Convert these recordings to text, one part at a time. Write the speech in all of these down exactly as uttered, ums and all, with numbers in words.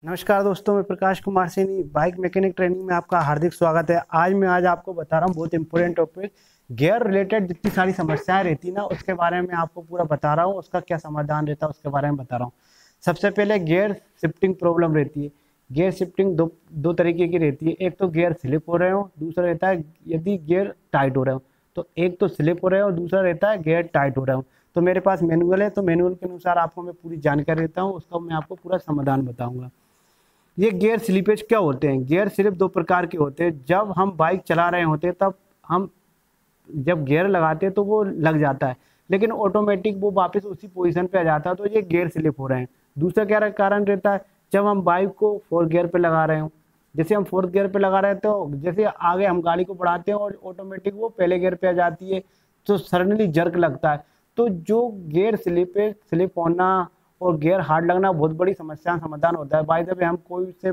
नमस्कार दोस्तों, मैं Prakash Kumar Saini bike mechanic training में आपका हार्दिक स्वागत है। आज मैं आज आपको बता रहा हूँ बहुत इंपॉर्टेंट टॉपिक, गियर रिलेटेड जितनी सारी समस्याएं रहती ना उसके बारे में आपको पूरा बता रहा हूँ। उसका क्या समाधान रहता है उसके बारे में बता रहा हूँ। सबसे पहले गियर शिफ्टिंग प्रॉब्लम रहती है। गियर शिफ्टिंग दो दो तरीके की रहती है। एक तो गियर स्लिप हो रहे हो, दूसरा रहता है यदि गियर टाइट हो रहे हो। तो एक तो स्लिप हो रहे हो, दूसरा रहता है गियर टाइट हो रहे हो। तो मेरे पास मैनुअल है, तो मैनुअल के अनुसार आपको मैं पूरी जानकारी देता हूँ, उसका मैं आपको पूरा समाधान बताऊंगा। ये गियर स्लिपेज क्या होते हैं? गियर स्लिप दो प्रकार के होते हैं। जब हम बाइक चला रहे होते हैं तब हम जब गियर लगाते हैं तो वो लग जाता है, लेकिन ऑटोमेटिक वो वापस उसी पोजीशन पे आ जाता है, तो ये गियर स्लिप हो रहे हैं। दूसरा क्या कारण रहता है, जब हम बाइक को फोर्थ गियर पे लगा रहे हो। जैसे हम फोर्थ गियर पे लगा रहे हैं तो जैसे आगे हम गाड़ी को बढ़ाते हैं और ऑटोमेटिक वो पहले गियर पे आ जाती है, तो सडनली जर्क लगता है। तो जो गियर स्लिप है, स्लिप होना और गियर हार्ड लगना बहुत बड़ी समस्या समाधान होता है। बाय द वे हम कोई से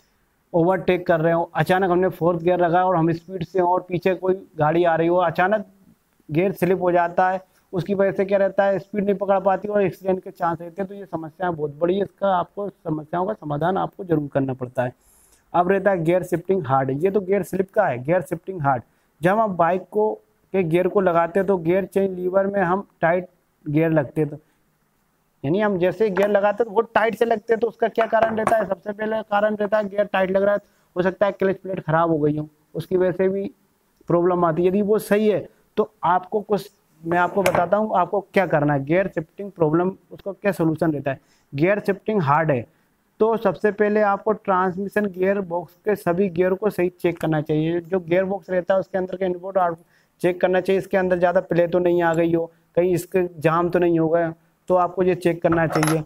ओवरटेक कर रहे हो, अचानक हमने फोर्थ गियर लगाया और हम स्पीड से और पीछे कोई गाड़ी आ रही हो, अचानक गियर स्लिप हो जाता है। उसकी वजह से क्या रहता है, स्पीड नहीं पकड़ पाती और एक्सीडेंट के चांस रहते हैं। तो ये समस्या बहुत बड़ी है, इसका आपको समस्याओं का समाधान आपको जरूर करना पड़ता है। अब रहता है गियर शिफ्टिंग हार्ड। ये तो गियर स्लिप का है। गियर शिफ्टिंग हार्ड, जब हम बाइक को के गियर को लगाते हैं तो गियर चेंज लीवर में हम टाइट गियर लगते हैं, तो यानी हम जैसे गियर लगाते हैं तो वो टाइट से लगते हैं। तो उसका क्या कारण रहता है? सबसे पहले कारण रहता है गियर टाइट लग रहा है, हो सकता है क्लच प्लेट खराब हो गई हो, उसकी वजह से भी प्रॉब्लम आती है। यदि वो सही है तो आपको कुछ मैं आपको बताता हूँ आपको क्या करना है। गियर शिफ्टिंग प्रॉब्लम, उसका क्या सोल्यूशन रहता है। गियर शिफ्टिंग हार्ड है तो सबसे पहले आपको ट्रांसमिशन गियर बॉक्स के सभी गियर को सही चेक करना चाहिए। जो गियर बॉक्स रहता है उसके अंदर के इनपुट आउटपुट चेक करना चाहिए। इसके अंदर ज़्यादा प्ले तो नहीं आ गई हो, कहीं इसके जाम तो नहीं हो गया, तो आपको ये चेक करना चाहिए।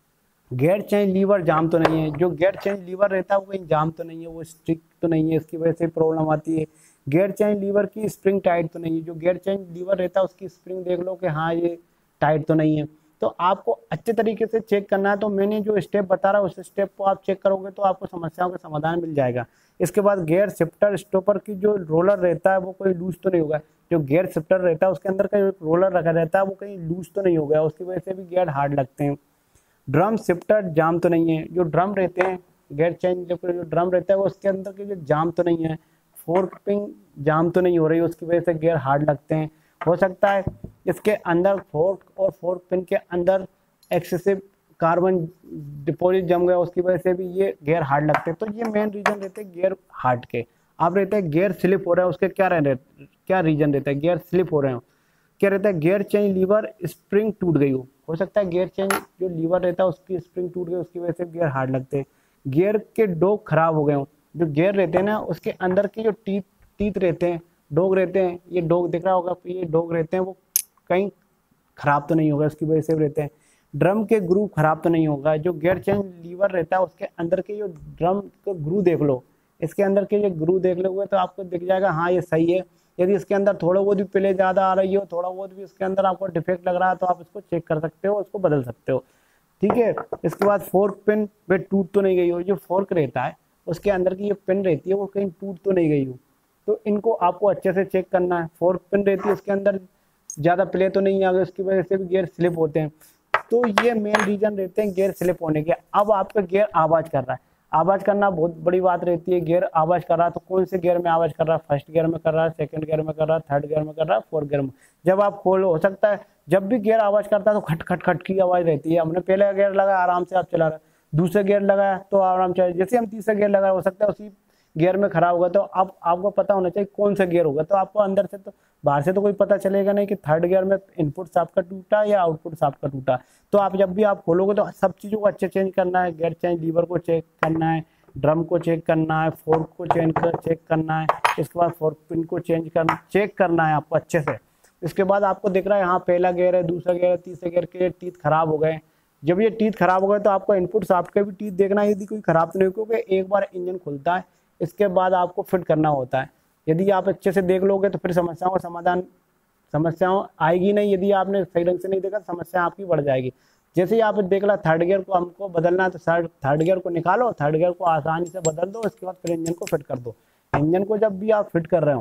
गियर चेंज लीवर जाम तो नहीं है। जो गियर चेंज लीवर रहता है वो कहीं जाम तो नहीं है, वो स्टिक तो नहीं है, इसकी वजह से प्रॉब्लम आती है। गियर चेंज लीवर की स्प्रिंग टाइट तो नहीं है। जो गियर चेंज लीवर रहता है उसकी स्प्रिंग देख लो कि हाँ ये टाइट तो नहीं है। तो आपको अच्छे तरीके से चेक करना है। तो मैंने जो स्टेप बता रहा हूँ उस स्टेप को आप चेक करोगे तो आपको समस्याओं का समाधान मिल जाएगा। इसके बाद गियर शिफ्टर स्टॉपर की जो रोलर रहता है वो कोई लूज तो नहीं होगा। जो गियर शिफ्टर रहता है उसके अंदर का जो रोलर रखा रहता है वो कहीं लूज तो नहीं हो गया, उसकी वजह से भी गियर हार्ड लगते हैं। ड्रम शिफ्टर जाम तो नहीं है। जो ड्रम रहते हैं गियर चेंज जो ड्रम रहता है वो उसके अंदर के जो जाम तो नहीं है। फोर्क पिन जाम तो नहीं हो रही, उसकी वजह से गियर हार्ड लगते हैं। हो सकता है इसके अंदर फोर्क और फोर्क पिन के अंदर एक्सेसिव कार्बन डिपॉजिट जम गया, उसकी वजह से भी ये गियर हार्ड लगते हैं। तो ये मेन रीजन रहते हैं गियर हार्ड के। आप रहते हैं गियर स्लिप हो रहा है, उसके क्या रह क्या रीजन रहता है? गियर स्लिप हो रहे हो क्या रहता है, गियर चेंज लीवर स्प्रिंग टूट गई हो हो सकता है गियर चेंज जो लीवर रहता है उसकी स्प्रिंग टूट गई, उसकी वजह से गियर हार्ड लगते हैं। गियर के डोग खराब हो गए हो। जो गियर रहते हैं ना उसके अंदर के जो टीथ टीथ रहते हैं, डोग रहते हैं, ये डोग दिख रहा होगा, ये डोग रहते हैं, वो कहीं खराब तो नहीं होगा, उसकी वजह से भी रहते हैं। ड्रम के ग्रू खराब तो नहीं होगा। जो गियर चेंज लीवर रहता है उसके अंदर के जो ड्रम का ग्रू देख लो, इसके अंदर के जो ग्रू देख लोगे तो आपको दिख जाएगा हाँ ये सही है। यदि इसके अंदर थोड़ा बहुत भी प्ले ज़्यादा आ रही हो, थोड़ा बहुत भी इसके अंदर आपको डिफेक्ट लग रहा है, तो आप इसको चेक कर सकते हो, उसको बदल सकते हो। ठीक है। इसके बाद फोर्क पिन पे टूट तो नहीं गई हो। जो फोर्क रहता है उसके अंदर की जो पिन रहती है वो कहीं टूट तो नहीं गई हो, तो इनको आपको अच्छे से चेक करना है। फोर्क पिन रहती है उसके अंदर ज़्यादा प्ले तो नहीं आ गए, उसकी वजह से भी गियर स्लिप होते हैं। तो ये मेन रीजन रहते हैं गियर स्लिप होने के। अब आपका गियर आवाज़ कर रहा है, आवाज़ करना बहुत बड़ी बात रहती है। गियर आवाज़ कर रहा है तो कौन से गियर में आवाज़ कर रहा है? फर्स्ट गियर में कर रहा है, सेकंड गियर में कर रहा है, थर्ड गियर में कर रहा है, फोर्थ गियर में। जब आप खोल हो सकता है जब भी गियर आवाज़ करता है तो खट खट खट की आवाज़ रहती है। हमने पहले गियर लगाया आराम से आप चला रहे, दूसरा गियर लगाया तो आराम से, जैसे हम तीसरा गियर लगाया हो सकता है उसी गियर में खराब होगा। तो अब आपको पता होना चाहिए कौन सा गियर होगा। तो आपको अंदर से तो बाहर से तो कोई पता चलेगा नहीं कि थर्ड गियर में इनपुट साफ का टूटा या आउटपुट साफ का टूटा। तो आप जब भी आप खोलोगे तो सब चीज़ों को अच्छे चेंज करना है। गियर चेंज लीवर को चेक करना है, ड्रम को चेक करना है, फोर्क को चेंज कर चेक करना है, इसके बाद फोर्क पिन को चेंज करना चेक करना है आपको अच्छे से। इसके बाद आपको दिख रहा है यहाँ पहला गियर है, दूसरा गियर है, तीसरे गियर के टीथ खराब हो गए। जब ये टीथ खराब हो गए तो आपको इनपुट साफ्ट के भी टीथ देखना है, यदि कोई खराब तो नहीं, क्योंकि एक बार इंजन खुलता है इसके बाद आपको फिट करना होता है। यदि आप अच्छे से देख लोगे तो फिर समस्याओं का समाधान समस्याओं आएगी नहीं। यदि आपने सही ढंग से नहीं देखा समस्या आपकी बढ़ जाएगी। जैसे ही आप देख ला थर्ड गियर को हमको बदलना है तो थर्ड गियर को निकालो, थर्ड गियर को आसानी से बदल दो, इसके बाद फिर इंजन को फिट कर दो। इंजन को जब भी आप फिट कर रहे हो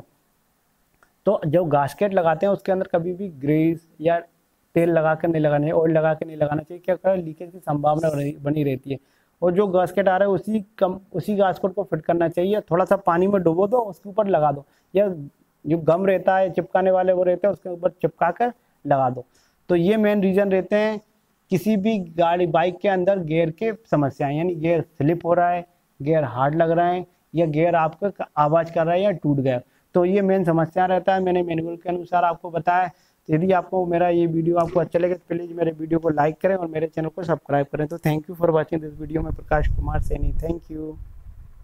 तो जो गास्केट लगाते हैं उसके अंदर कभी भी ग्रीस या तेल लगा कर नहीं लगाना चाहिए, ऑयल लगा के नहीं लगाना चाहिए। क्या करें, लीकेज की संभावना बनी रहती है। और जो गास्केट आ रहा है उसी कम उसी गास्केट को फिट करना चाहिए। थोड़ा सा पानी में डुबो दो, उसके ऊपर लगा दो, या जो गम रहता है चिपकाने वाले वो रहते हैं उसके ऊपर चिपका कर लगा दो। तो ये मेन रीज़न रहते हैं किसी भी गाड़ी बाइक के अंदर गियर के समस्याएं, यानी गियर स्लिप हो रहा है, गियर हार्ड लग रहा है, या गियर आपका आवाज़ कर रहा है या टूट गया। तो ये मेन समस्या रहता है, मैंने मैनुअल के अनुसार आपको बताया। तो यदि आपको मेरा ये वीडियो आपको अच्छा लगे तो प्लीज़ मेरे वीडियो को लाइक करें और मेरे चैनल को सब्सक्राइब करें। तो thank you for watching this video. मैं प्रकाश कुमार सैनी, थैंक यू।